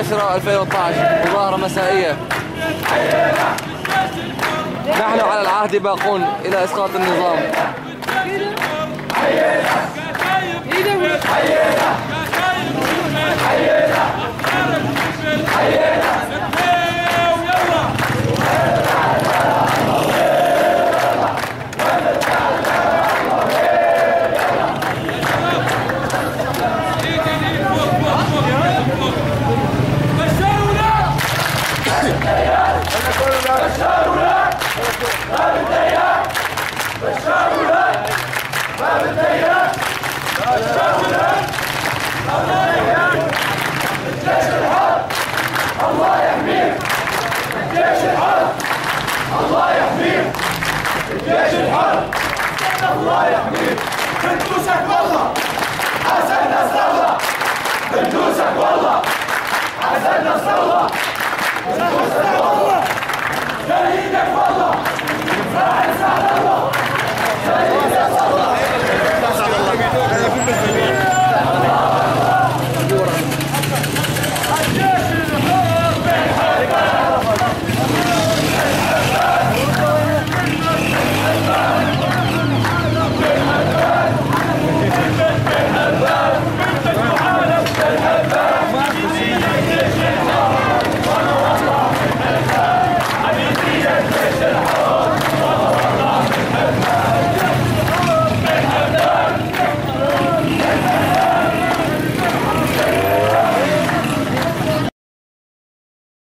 10/2012 مظاهرة مسائية. نحن على العهد باقون إلى إسقاط النظام. الله يحميك الجيش الحر، الله يحميك الجيش الحر، الله يحميك بندوسك والله حسن نصر الله، بندوسك والله